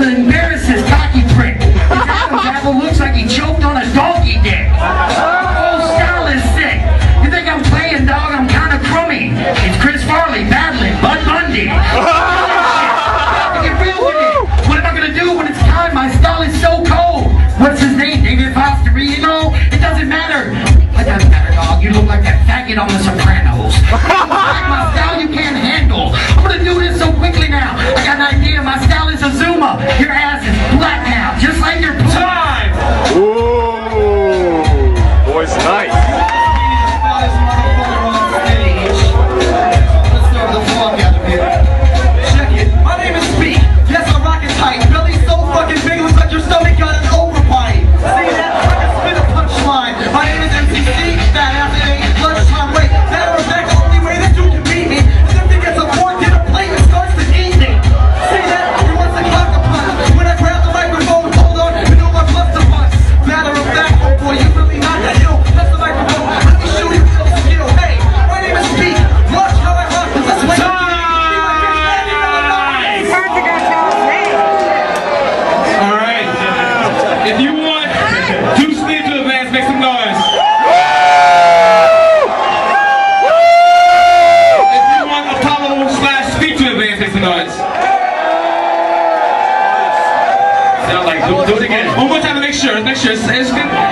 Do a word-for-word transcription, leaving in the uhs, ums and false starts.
gonna embarrass this cocky prick. His Adam's apple looks like he choked on a donkey dick. The whole style is sick. You think I'm playing, dog? I'm kinda crummy. It's Chris Farley battling Bud Bundy. Get real with it. What am I gonna do when it's time? My style is so cold. What's his name? David Foster? You know, it doesn't matter. It doesn't matter, dog. You look like that faggot on The Sopranos. Like my style you can't handle. I'm gonna do this so quickly now. I got an idea. My style is a Zuma. Your ass is black now, just like your time. Ooh, boy's nice. Check it. My name is Speak. Yes, I'm rocking tight. Belly so fucking big, looks like your stomach got an overbite. See that? I can spit a punchline. My name is M C C. That ass it ain't lunchtime. Wait, matter of fact, the only way this dude can beat me is if he gets a fork in a plate and starts to eat me. See that? He wants to cock a punch. When I grab the microphone, hold on, you know I love to punch. Matter of fact, oh boy, you really not that ill. That's the microphone. Let me show you some skill. Hey, my name is Speak. Watch how I rock this way. Alright. If you want DueceLeader to advance, make some noise. If you want Apollo slash Speak to advance, make some noise. Sound like, do, do it again. One more time to make sure, make sure. It's, it's good.